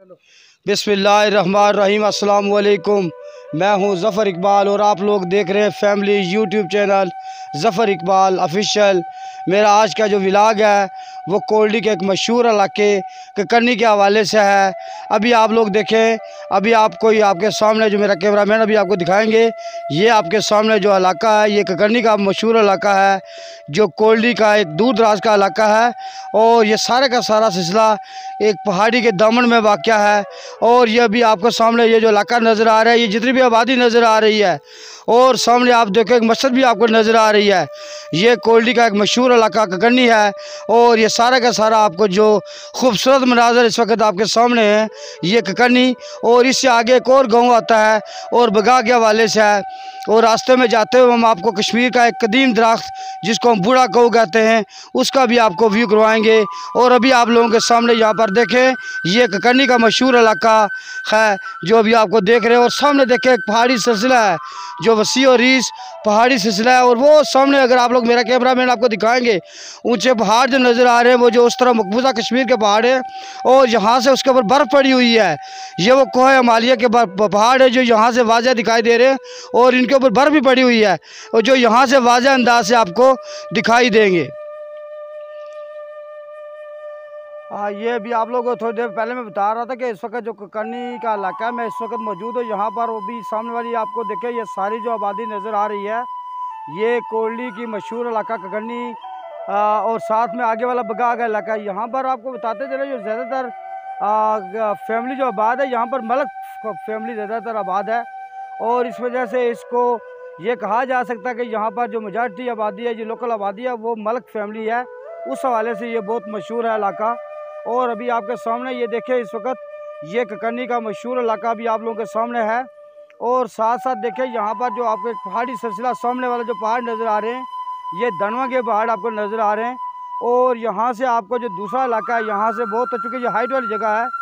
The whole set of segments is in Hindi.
बिस्मिल्लाहिर्रहमानिर्रहीम। अस्सलाम वालेकुम। मैं हूं ज़फ़र इकबाल और आप लोग देख रहे हैं family YouTube channel Zafar Iqbal official. मेरा आज का जो व्लॉग है वो कोल्डी के एक मशहूर इलाके ककरनी के हवाले से है। अभी आप लोग देखें, अभी आपको ये आपके सामने जो मेरा कैमरामैन अभी आपको दिखाएंगे, ये आपके सामने जो इलाका है ये ककरनी का मशहूर इलाका है, जो कोल्डी का एक दूर दराज का इलाका है। और ये सारे का सारा सिलसिला एक पहाड़ी के दामन में वाक़या है। और ये भी आपको सामने ये जो इलाका नज़र आ रहा है, ये जितनी भी आबादी नज़र आ रही है, और सामने आप देखो एक मस्जिद भी आपको नज़र आ रही है। ये कोल्डी का एक मशहूर इलाका ककरनी है। और ये सारा का सारा आपको जो खूबसूरत मनाज़र इस वक्त आपके सामने है, ये ककरनी। और इससे आगे एक और गाँव आता है और बगा के हवाले से है। और रास्ते में जाते हुए हम आपको कश्मीर का एक कदीम दरख्त जिसको हम बूढ़ा कऊ कहते हैं, उसका भी आपको व्यू करवाएंगे। और अभी आप लोगों के सामने यहाँ पर देखें, ये ककरनी का मशहूर इलाका है जो अभी आपको देख रहे हैं। और सामने देखें एक पहाड़ी सिलसिला है जो वसी और रीस पहाड़ी सिलसिला है। और वो सामने अगर आप लोग, मेरा कैमरामैन आपको दिखाएंगे, ऊंचे पहाड़ जो नज़र आ रहे हैं वो जो उस तरह मकबूजा कश्मीर के पहाड़ है। और यहाँ से उसके ऊपर बर्फ़ पड़ी हुई है। ये वो कोह हिमालय के पहाड़ है जो यहाँ से वाज़ह दिखाई दे रहे हैं, और इनके ऊपर बर्फ़ भी पड़ी हुई है और जो यहाँ से वाज़ह अंदाज से आपको दिखाई देंगे। हाँ, ये भी आप लोगों को थोड़ी देर पहले मैं बता रहा था कि इस वक्त जो ककरनी का इलाका है, मैं इस वक्त मौजूद हूँ यहाँ पर। वो भी सामने वाली आपको देखे, ये सारी जो आबादी नज़र आ रही है, ये कोल्डी की मशहूर इलाका ककरनी। और साथ में आगे वाला बगा का इलाका। यहाँ पर आपको बताते चले जो ज़्यादातर फैमिली जो आबाद है, यहाँ पर मलक फैमिली ज़्यादातर आबाद है। और इस वजह से इसको ये कहा जा सकता है कि यहाँ पर जो मेजॉरिटी आबादी है, जो लोकल आबादी है, वो मलक फैमिली है। उस हवाले से ये बहुत मशहूर है इलाका। और अभी आपके सामने ये देखें, इस वक्त ये ककरनी का मशहूर इलाका भी आप लोगों के सामने है। और साथ साथ देखें यहाँ पर जो आपको एक पहाड़ी सिलसिला, सामने वाला जो पहाड़ नज़र आ रहे हैं, ये दनवा के पहाड़ आपको नज़र आ रहे हैं। और यहाँ से आपको जो दूसरा इलाका है, यहाँ से बहुत, चूँकि ये हाइट वाली जगह है,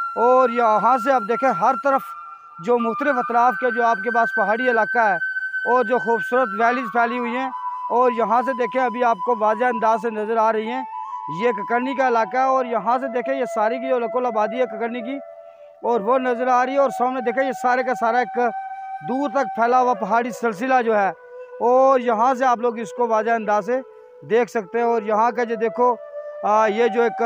और यहाँ से आप देखें हर तरफ जो मुख्तलिफ अतराफ़ के जो आपके पास पहाड़ी इलाका है और जो खूबसूरत वैलीज़ फैली हुई हैं। और यहाँ से देखें अभी आपको वाज़ह अंदाज से नज़र आ रही हैं, ये ककरनी का इलाका है। और यहाँ से देखें ये सारी की जो लोकल आबादी है ककरनी की, और वो नज़र आ रही है। और सामने देखें ये सारे का सारा एक दूर तक फैला हुआ पहाड़ी सिलसिला जो है, और यहाँ से आप लोग इसको वाज़ह अंदाज से देख सकते हैं। और यहाँ का जो देखो ये जो एक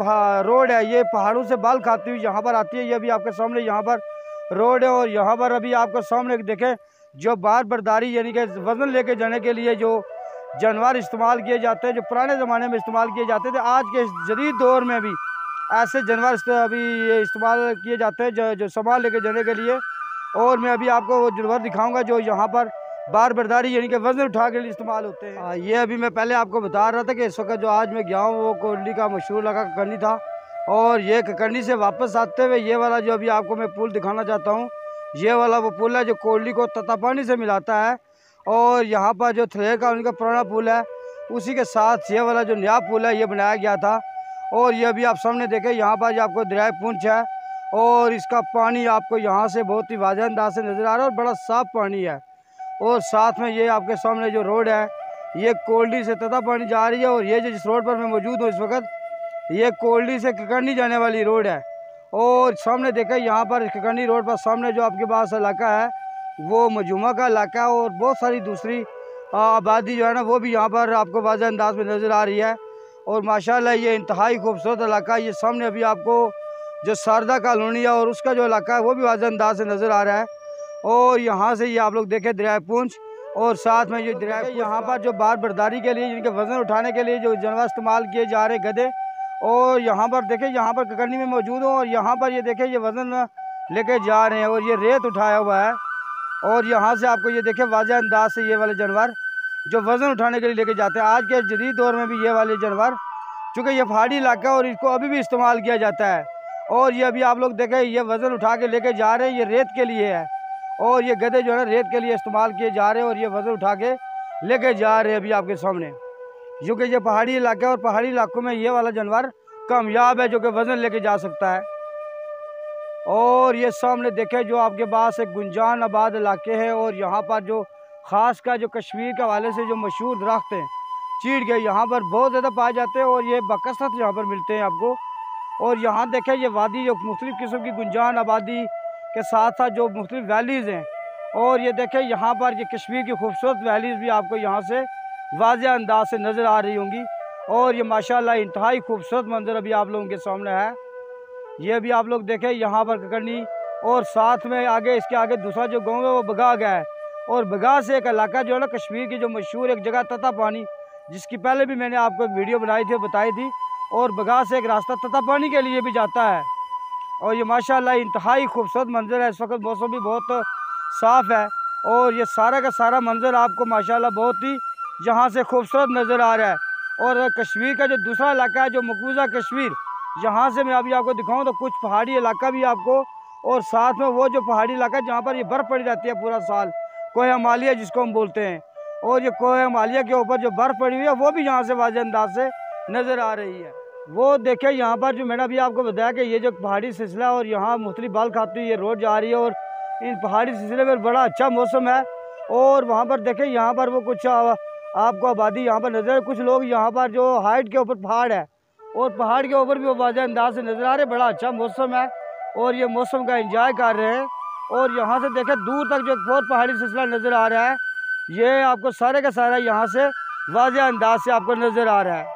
रोड है, ये पहाड़ों से बाल खाती हुई यहाँ पर आती है। ये भी आपके सामने यहाँ पर रोड है। और यहाँ पर अभी आपके सामने देखें जो बार बर्दारी यानी कि वज़न लेके जाने के लिए जो जानवर इस्तेमाल किए जाते हैं, जो पुराने ज़माने में इस्तेमाल किए जाते थे, आज के जदीद दौर में भी ऐसे जानवर अभी ये इस्तेमाल किए जाते हैं जो सामान लेके जाने के लिए। और मैं अभी आपको वो जानवर दिखाऊंगा जो यहाँ पर बार बर्दारी यानी कि वज़न उठा के लिए इस्तेमाल होते हैं। ये अभी मैं पहले आपको बता रहा था कि इस वक्त जो आज मैं गया हूँ वो कोल्डी का मशहूर इलाका ककरनी था। और ये ककरनी से वापस आते हुए ये वाला जो अभी आपको मैं पुल दिखाना चाहता हूँ, ये वाला वो पुल है जो कोल्डी को ततापानी से मिलाता है। और यहाँ पर जो थ्रेर का उनका पुराना पुल है, उसी के साथ ये वाला जो नया पुल है ये बनाया गया था। और ये अभी आप सामने देखें, यहाँ पर जो आपको दरिया पुंछ है, और इसका पानी आपको यहाँ से बहुत ही वाज़ह अंदाज से नज़र आ रहा है और बड़ा साफ़ पानी है। और साथ में ये आपके सामने जो रोड है, ये कोल्डी से ततापानी जा रही है। और ये जो जिस रोड पर मैं मौजूद हूँ इस वक्त, ये कोल्डी से ककरनी जाने वाली रोड है। और सामने देखें यहाँ पर ककरनी रोड पर सामने जो आपके पास इलाका है वो मजूमा का इलाका है। और बहुत सारी दूसरी आबादी जो है ना, वो भी यहाँ पर आपको वाज़ह अंदाज में नज़र आ रही है। और माशाल्लाह ये इंतहाई खूबसूरत इलाका है। ये सामने अभी आपको जो शारदा कॉलोनी है और उसका जो इलाका है वो भी वाज़ह अंदाज से नज़र आ रहा है। और यहाँ से ये आप लोग देखें दरिया पुंछ, और साथ में ये दरिया यहाँ पर जो बार बर्दारी के लिए, जिनके वज़न उठाने के लिए जो जानवर इस्तेमाल किए जा रहे गधे। और यहाँ पर देखें, यहाँ पर ककरनी में मौजूद हूँ, और यहाँ पर ये देखें ये वज़न लेके जा रहे हैं और ये रेत उठाया हुआ है। और यहाँ से आपको ये देखें वाज़ह अंदाज से ये वाले जानवर जो वज़न उठाने के लिए लेके जाते हैं। आज के जदीद दौर में भी ये वाले जानवर, चूँकि ये पहाड़ी इलाका है और इसको अभी भी इस्तेमाल किया जाता है। और ये अभी आप लोग देखें ये वज़न उठा के लेके जा रहे हैं, ये रेत के लिए है। और ये गधे जो है ना रेत के लिए इस्तेमाल किए जा रहे हैं, और ये वज़न उठा के लेके जा रहे हैं अभी आपके सामने, क्योंकि ये पहाड़ी इलाका है। और पहाड़ी इलाकों में ये वाला जानवर कामयाब है जो कि वज़न लेके जा सकता है। और ये सामने देखें जो आपके पास एक गुंजान आबाद इलाके हैं, और यहाँ पर जो ख़ास का जो कश्मीर के हवाले से जो मशहूर दरख्त हैं चीड़ के, यहाँ पर बहुत ज़्यादा पाए जाते हैं और ये बकसरत यहाँ पर मिलते हैं आपको। और यहाँ देखें ये वादी जो मुख्तलिफ़ किस्म की गुंजान आबादी के साथ साथ जो मुख्तलिफ़ वैलीज़ हैं, और ये देखें यहाँ पर ये कश्मीर की खूबसूरत वैलीज़ भी आपको यहाँ से वाज़ेह अंदाज से नज़र आ रही होंगी। और ये माशाल्लाह इंतहाई खूबसूरत मंजर अभी आप लोगों के सामने है। ये भी आप लोग देखें यहाँ पर ककरनी, और साथ में आगे इसके आगे दूसरा जो गाँव है वो बगा गया है। और बगा से एक इलाका जो है ना कश्मीर की जो मशहूर एक जगह तता पानी, जिसकी पहले भी मैंने आपको एक वीडियो बनाई थी, बताई थी। और बगा से एक रास्ता तता पानी के लिए भी जाता है। और ये माशाल्लाह इंतहाई खूबसूरत मंजर है। इस वक्त मौसम भी बहुत साफ़ है और ये सारा का सारा मंजर आपको माशाल्लाह बहुत ही यहाँ से खूबसूरत नज़र आ रहा है। और कश्मीर का जो दूसरा इलाका है जो मकबूजा कश्मीर, यहाँ से मैं अभी आपको दिखाऊँ तो कुछ पहाड़ी इलाका भी आपको, और साथ में वो जो पहाड़ी इलाका जहाँ पर ये बर्फ़ पड़ी रहती है पूरा साल, कोह हिमालय जिसको हम बोलते हैं। और ये कोह हिमालय के ऊपर जो बर्फ़ पड़ी हुई है वो भी यहाँ से वाज़ेह अंदाज से नज़र आ रही है। वो देखें यहाँ पर जो मैंने अभी आपको बताया कि ये जो पहाड़ी सिलसिला और यहाँ मुख्तलिफ बाल खाती हुई ये रोड जा रही है, और इन पहाड़ी सिलसिले में बड़ा अच्छा मौसम है। और वहाँ पर देखें यहाँ पर वो कुछ आपको आबादी यहाँ पर नज़र, कुछ लोग यहाँ पर जो हाइट के ऊपर पहाड़ है और पहाड़ के ऊपर भी वो वाज़ेह अंदाज से नज़र आ रहे हैं। बड़ा अच्छा मौसम है और ये मौसम का एंजॉय कर रहे हैं। और यहाँ से देखें दूर तक जो एक और पहाड़ी सिलसिला नज़र आ रहा है, ये आपको सारे का सारा यहाँ से वाज़ेह अंदाज से आपको नज़र आ रहा है।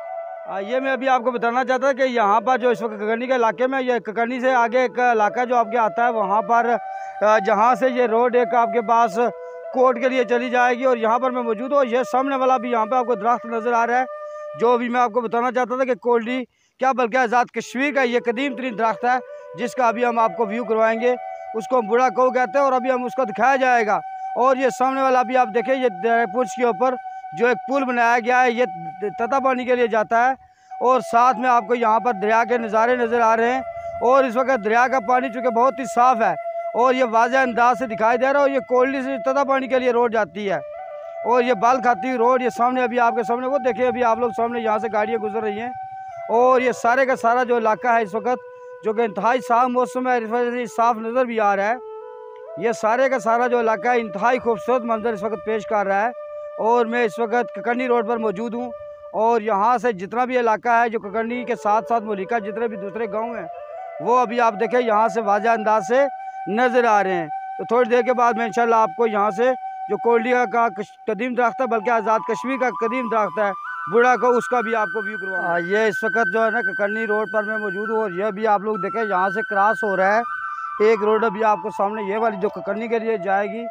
ये मैं अभी आपको बताना चाहता था कि यहाँ पर जो इस वक्त ककरनी के इलाके में, ये ककरनी से आगे एक इलाका जो आपके आता है, वहाँ पर जहाँ से ये रोड एक आपके पास कोर्ट के लिए चली जाएगी, और यहाँ पर मैं मौजूद हूँ। ये सामने वाला भी यहाँ पे आपको दरख्त नज़र आ रहा है, जो अभी मैं आपको बताना चाहता था कि कोल्डी क्या बल्कि आज़ाद कश्मीर का ये कदीम तरीन दरख्त है, जिसका अभी हम आपको व्यू करवाएंगे। उसको हम बूढ़ा कऊ कहते हैं और अभी हम उसको दिखाया जाएगा। और ये सामने वाला अभी आप देखें, ये पुल के ऊपर जो एक पुल बनाया गया है, ये तता पानी के लिए जाता है। और साथ में आपको यहाँ पर दरिया के नज़ारे नज़र आ रहे हैं। और इस वक्त दरिया का पानी चूँकि बहुत ही साफ़ है और ये वाज़ेह अंदाज से दिखाई दे रहा है। और ये कोल्डी से तता पानी के लिए रोड जाती है, और ये बाल खाती हुई रोड ये सामने अभी आपके सामने वो देखिए, अभी आप लोग सामने यहाँ से गाड़ियाँ गुजर रही हैं। और ये सारे का सारा जो इलाका है इस वक्त, जो कि इंतहाई साफ़ मौसम है, इस वजह से साफ़ नज़र भी आ रहा है। ये सारे का सारा जो इलाका है इंतहाई खूबसूरत मंजर इस वक्त पेश कर रहा है। और मैं इस वक्त ककरनी रोड पर मौजूद हूँ, और यहाँ से जितना भी इलाका है जो ककरनी के साथ साथ मुलिका जितने भी दूसरे गांव हैं, वो अभी आप देखें यहाँ से वाज़ेह अंदाज से नज़र आ रहे हैं। तो थोड़ी देर के बाद मैं इंशाल्लाह आपको यहाँ से जो कोल्डिया का कदीम दरख्त है, बल्कि आज़ाद कश्मीर का कदीम दरख्त है बूढ़ा को, उसका भी आपको व्यू करवा। ये इस वक्त जो है ना ककरनी रोड पर मैं मौजूद हूँ, और यह भी आप लोग देखें यहाँ से क्रॉस हो रहा है एक रोड अभी आपको सामने, ये वाली जो ककरनी के लिए जाएगी।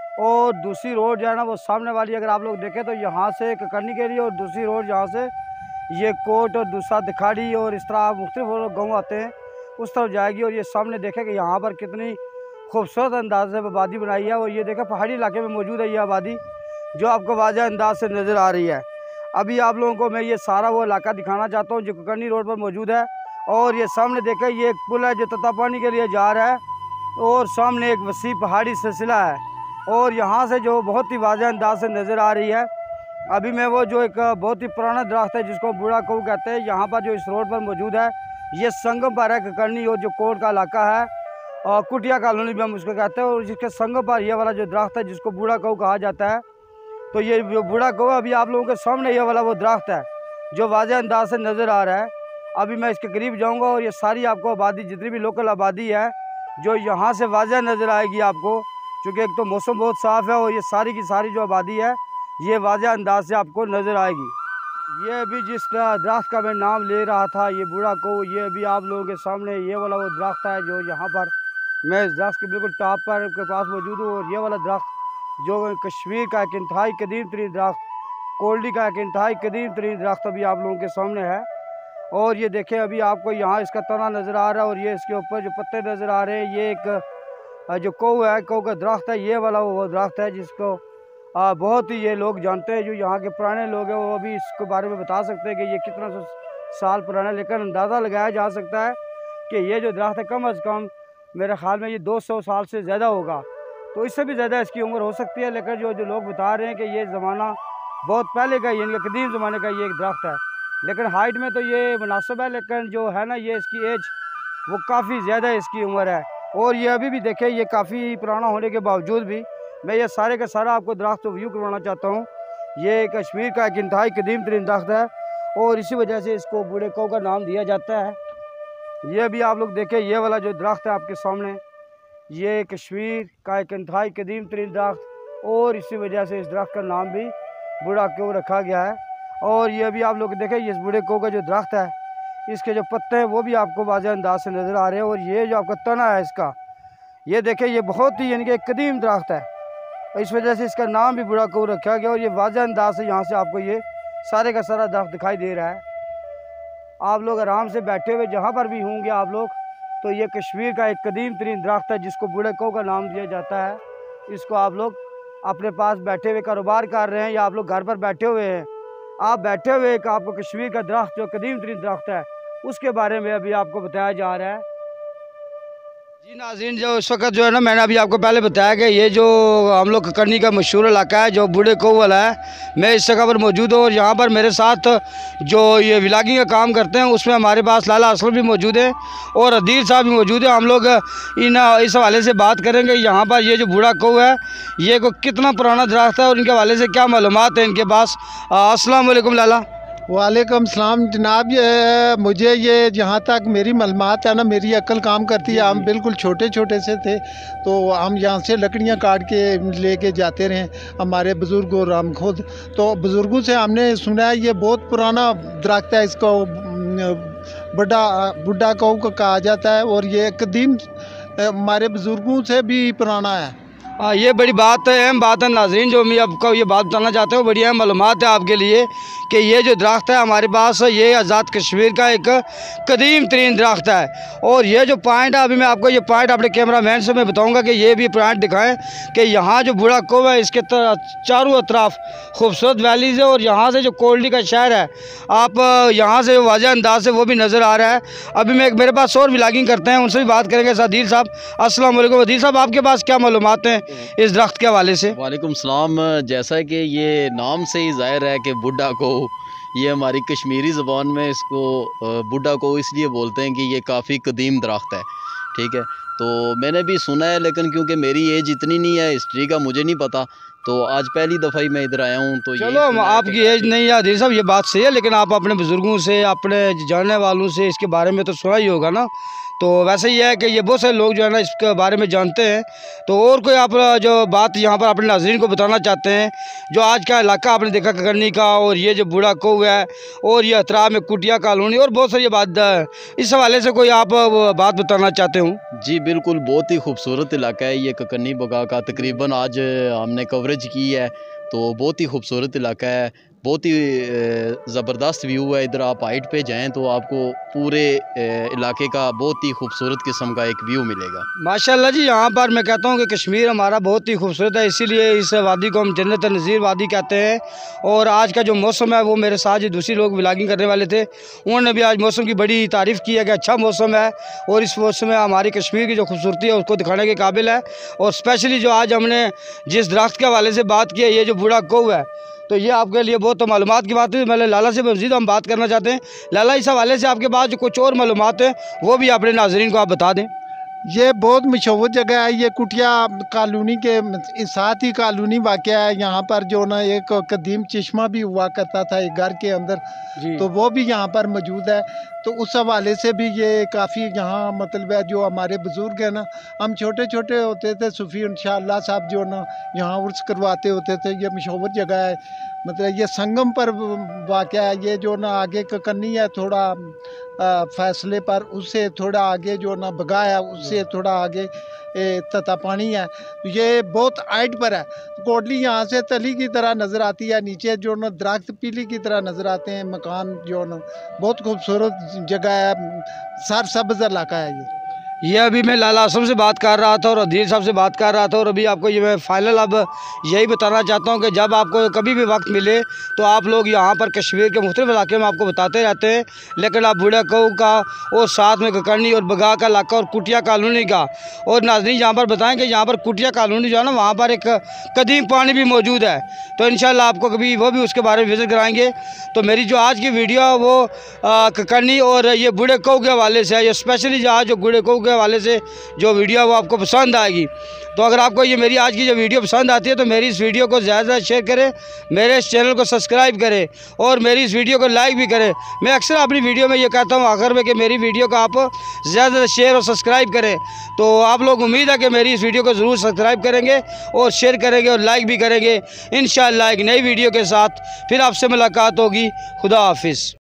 और दूसरी रोड जो है ना वो सामने वाली अगर आप लोग देखें तो यहाँ से ककरनी के लिए, और दूसरी रोड यहाँ से ये कोट और दूसरा दिखाड़ी और इस तरह मुख्तलिफ गाँव आते हैं उस तरफ जाएगी। और ये सामने देखें कि यहाँ पर कितनी खूबसूरत अंदाज से आबादी बनाई है। और ये देखें पहाड़ी इलाके में मौजूद है ये आबादी, जो आपको वाज़ेह अंदाज से नज़र आ रही है। अभी आप लोगों को मैं ये सारा वो इलाका दिखाना चाहता हूँ जो ककरनी रोड पर मौजूद है। और ये सामने देखें ये एक पुल है जो तता पानी के लिए जा रहा है, और सामने एक वसी पहाड़ी सिलसिला है, और यहाँ से जो बहुत ही वाज़ेह अंदाज से नज़र आ रही है। अभी मैं वो जो एक बहुत ही पुराना दरख्त है जिसको बूढ़ा कऊ कहते हैं, यहाँ पर जो इस रोड पर मौजूद है, ये संगम पर है ककरनी, और जो कोट का इलाका है और कुटिया कॉलोनी भी हम उसको कहते हैं। और जिसके संगम पर ये वाला जो दरख्त है जिसको बूढ़ा कऊ कहा जाता है, तो ये जो बूढ़ा कऊ अभी आप लोगों के सामने ये वाला वो दरख्त है जो वाज़ेह अंदाज से नज़र आ रहा है। अभी मैं इसके करीब जाऊँगा और ये सारी आपको आबादी जितनी भी लोकल आबादी है जो यहाँ से वाज़ेह नज़र आएगी आपको, चूँकि एक तो मौसम बहुत साफ़ है, और ये सारी की सारी जो आबादी है ये वाज़ेह अंदाज से आपको नज़र आएगी। ये अभी जिस दरख्त का मैं नाम ले रहा था, ये बूढ़ा कऊ, ये अभी आप लोगों के सामने ये वाला वो दरख्त है जो यहाँ पर मैं इस दरख्त के बिल्कुल टॉप पर के पास मौजूद हूँ। और ये वाला दरख्त जो कश्मीर का एक इंतहाई कदीम तरीन दरख्त, कोल्डी का एक इंतहाई कदीम तरीन दरख्त अभी आप लोगों के सामने है। और ये देखें अभी आपको यहाँ इसका तना नज़र आ रहा है, और ये इसके ऊपर जो पत्ते नज़र आ रहे हैं, ये एक जो कऊ है, कऊ का दरख्त है, ये वाला वो दरख्त है जिसको बहुत ही ये लोग जानते हैं। जो यहाँ के पुराने लोग हैं वो अभी इसके बारे में बता सकते हैं कि ये कितना साल पुराना है, लेकिन अंदाज़ा लगाया जा सकता है कि ये जो दरख्त है कम अज़ कम मेरे ख़्याल में ये 200 साल से ज़्यादा होगा, तो इससे भी ज़्यादा इसकी उम्र हो सकती है। लेकिन जो लोग बता रहे हैं कि ये ज़माना बहुत पहले का, यानी कदीम ज़माने का ये एक दरख्त है, लेकिन हाइट में तो ये मुनासिब है, लेकिन जो है ना ये इसकी एज वो काफ़ी ज़्यादा इसकी उम्र है। और ये अभी भी देखें ये काफ़ी पुराना होने के बावजूद भी मैं ये सारे का सारा आपको दरख्त व्यू करवाना चाहता हूँ। ये कश्मीर का एक इंतहाई कदीम तरीन दरख्त है, और इसी वजह से इसको बूढ़े कऊ का नाम दिया जाता है। ये भी आप लोग देखें, ये वाला जो दरख्त है आपके सामने, ये कश्मीर का एक इंतहाई कदीम तरीन दरख्त, और इसी वजह से इस दरख्त का नाम भी बूढ़ा को रखा गया है। और ये भी आप लोग देखें, इस बूढ़े को का जो दरख्त है, इसके जो पत्ते हैं वो भी आपको वाज़ेह अंदाज से नज़र आ रहे हैं। और ये जो आपका तना है इसका, ये देखें, ये बहुत ही यानी कि एक कदीम दरख्त है, इस वजह से इसका नाम भी बूढ़ा को रखा गया। और ये वाज़ेह अंदाज से यहाँ से आपको ये सारे का सारा दरख्त दिखाई दे रहा है। आप लोग आराम से बैठे हुए जहाँ पर भी होंगे आप लोग, तो ये कश्मीर का एक कदीम तरीन दरख्त है जिसको बूढ़े को का नाम दिया जाता है। इसको आप लोग अपने पास बैठे हुए कारोबार कर रहे हैं, या आप लोग घर पर बैठे हुए हैं, आप बैठे हुए एक आपको कश्मीर का दरख्त जो कदीम तरीन दरख्त है उसके बारे में अभी आपको बताया जा रहा है। जी नाज़रीन, जो इस वक्त जो है ना, मैंने अभी आपको पहले बताया कि ये जो हम लोग ककरनी का मशहूर इलाका है जो बूढ़े कोव वाला है, मैं इस जगह पर मौजूद हूँ। और यहाँ पर मेरे साथ जो ये व्लॉगिंग का काम करते हैं उसमें हमारे पास लाला असलम भी मौजूद है और अदील साहब भी मौजूद है। हम लोग इस हवाले से बात करेंगे यहाँ पर ये जो बूढ़ा कोव है ये को कितना पुराना दरख्त है और इनके हवाले से क्या मालूमात है इनके पास। अस्सलाम वालेकुम लाला। वालेकुम सलाम जनाब। ये मुझे ये जहाँ तक मेरी मालूमात है ना, मेरी अक्ल काम करती है। हम बिल्कुल छोटे छोटे से थे तो हम यहाँ से लकड़ियाँ काट के लेके जाते रहे, हमारे बुज़ुर्ग और हम खुद। तो बुज़ुर्गों से हमने सुना है ये बहुत पुराना दरख्त है, इसको बुढ़ा कौ को कहा जाता है और ये कदीम हमारे बुज़ुर्गों से भी पुराना है। ये बड़ी बात है, अहम बात है नाज़रीन, जो मैं आपको ये बात बताना चाहता हूँ, बड़ी अहम मालूमात है आपके लिए कि ये जो दरख्त है हमारे पास, ये आज़ाद कश्मीर का एक कदीम तरीन दरख्त है। और ये जो पॉइंट है, अभी मैं आपको ये पॉइंट अपने कैमरा मैन से मैं बताऊँगा कि ये भी पॉइंट दिखाएं कि यहाँ जो बूढ़ा कोव है इसके चारों अतराफ़ खूबसूरत वैलीज़ है और यहाँ से जो कोल्डी का शहर है आप यहाँ से वाज़ेह अंदाज से वो भी नज़र आ रहा है। अभी मैं मेरे पास और व्लॉगिंग करते हैं, उनसे भी बात करेंगे। अदील साहब, अस्सलाम वालेकुम। अदील साहब, आपके पास क्या मालूमात हैं इस दरख्त के हवाले से? वालेकुम सलाम। जैसा कि ये नाम से ही ज़ाहिर है कि बुढ़ा को, ये हमारी कश्मीरी ज़बान में इसको बुढ़ा को इसलिए बोलते हैं कि ये काफ़ी कदीम दरख्त है, ठीक है। तो मैंने भी सुना है, लेकिन क्योंकि मेरी एज इतनी नहीं है, हिस्ट्री का मुझे नहीं पता, तो आज पहली दफ़ा ही मैं इधर आया हूँ। तो चलो, आपकी एज नहीं है अदील साहब, ये बात सही है, लेकिन आप अपने बुज़ुर्गों से, अपने जानने वालों से इसके बारे में तो सुना ही होगा ना। तो वैसे ही है कि ये बहुत सारे लोग जो है ना इसके बारे में जानते हैं। तो और कोई आप जो बात यहाँ पर अपने नाज़रीन को बताना चाहते हैं, जो आज का इलाका आपने देखा ककरनी का, और ये जो बूढ़ा कोव है और ये अतराफ में कुटिया कॉलोनी और बहुत सारी बात, इस हवाले से कोई आप बात बताना चाहते हो? जी बिल्कुल, बहुत ही खूबसूरत इलाका है ये ककरनी बगा का। तकरीबन आज हमने कवरेज की है, तो बहुत ही खूबसूरत इलाका है, बहुत ही ज़बरदस्त व्यू है। इधर आप हाइट पे जाएं तो आपको पूरे इलाके का बहुत ही खूबसूरत किस्म का एक व्यू मिलेगा। माशाल्लाह जी, यहाँ पर मैं कहता हूँ कि कश्मीर हमारा बहुत ही खूबसूरत है, इसीलिए इस वादी को हम जन्नत नज़ीर वादी कहते हैं। और आज का जो मौसम है, वो मेरे साथ जो दूसरी लोग व्लॉगिंग करने वाले थे उन्होंने भी आज मौसम की बड़ी तारीफ़ की है कि अच्छा मौसम है और इस मौसम में हमारी कश्मीर की जो खूबसूरती है उसको दिखाने के काबिल है। और स्पेशली जो आज हमने जिस दरख्त के हवाले से बात की है, ये जो बूढ़ा कोव है, तो ये आपके लिए बहुत तो मालूमात की बात है। मैं लाला से मज़ीद हम बात करना चाहते हैं। लाला, इस हवाले से आपके पास जो कुछ और मालूमात है वो भी अपने नाज़रीन को आप बता दें। ये बहुत मशहूर जगह है, ये कुटिया कॉलोनी के साथ ही कॉलोनी वाक़या है। यहाँ पर जो ना एक कदीम चश्मा भी हुआ करता था एक घर के अंदर, तो वो भी यहाँ पर मौजूद है। तो उस हवाले से भी ये काफ़ी यहाँ मतलब है, जो हमारे बुज़ुर्ग हैं ना, हम छोटे छोटे होते थे, सूफ़ी इंशाअल्लाह साहब जो ना यहाँ उर्स करवाते होते थे। ये मशहूर जगह है, मतलब ये संगम पर वाक़या है। ये जो ना आगे ककरनी है थोड़ा फ़ैसले पर, उससे थोड़ा आगे जो ना बगा है, उससे थोड़ा आगे तता पानी है। ये बहुत हाइट पर है। कोटली यहाँ से तली की तरह नज़र आती है, नीचे जो ना दरख्त पीली की तरह नज़र आते हैं, मकान जो ना बहुत खूबसूरत जगह है, सरसब्ज़ इलाका है ये अभी मैं लाला असलम से बात कर रहा था और अदील साहब से बात कर रहा था। और अभी आपको ये मैं फाइनल अब यही बताना चाहता हूँ कि जब आपको कभी भी वक्त मिले तो आप लोग यहाँ पर कश्मीर के मुख्तलिफ इलाके में आपको बताते रहते हैं, लेकिन आप बूढ़ा कोव का और साथ में ककरनी और बगा का इलाका और कुटिया कॉलोनी का, और नाज़रीन यहाँ पर बताएँ कि यहाँ पर कुटिया कॉलोनी जो है ना, वहाँ पर एक कदीम पानी भी मौजूद है। तो इंशाल्लाह आपको कभी वो भी उसके बारे में विज़िट कराएँगे। तो मेरी जो आज की वीडियो वो ककरनी और ये बूढ़े कोव के हवाले से है। ये स्पेशली जो आज जो बूढ़े कोव हवाले से जो वीडियो है वो आपको पसंद आएगी। तो अगर आपको ये मेरी आज की जो वीडियो पसंद आती है तो मेरी इस वीडियो को ज़्यादा से ज़्यादा शेयर करें, मेरे इस चैनल को सब्सक्राइब करें और मेरी इस वीडियो को लाइक भी करें। मैं अक्सर अपनी वीडियो में ये कहता हूँ आखिर में कि मेरी वीडियो को आप ज़्यादा से ज़्यादा शेयर और सब्सक्राइब करें। तो आप लोग उम्मीद है कि मेरी इस वीडियो को ज़रूर सब्सक्राइब करेंगे और शेयर करेंगे और लाइक भी करेंगे। इंशाअल्लाह एक नई वीडियो के साथ फिर आपसे मुलाकात होगी। खुदा हाफिज़।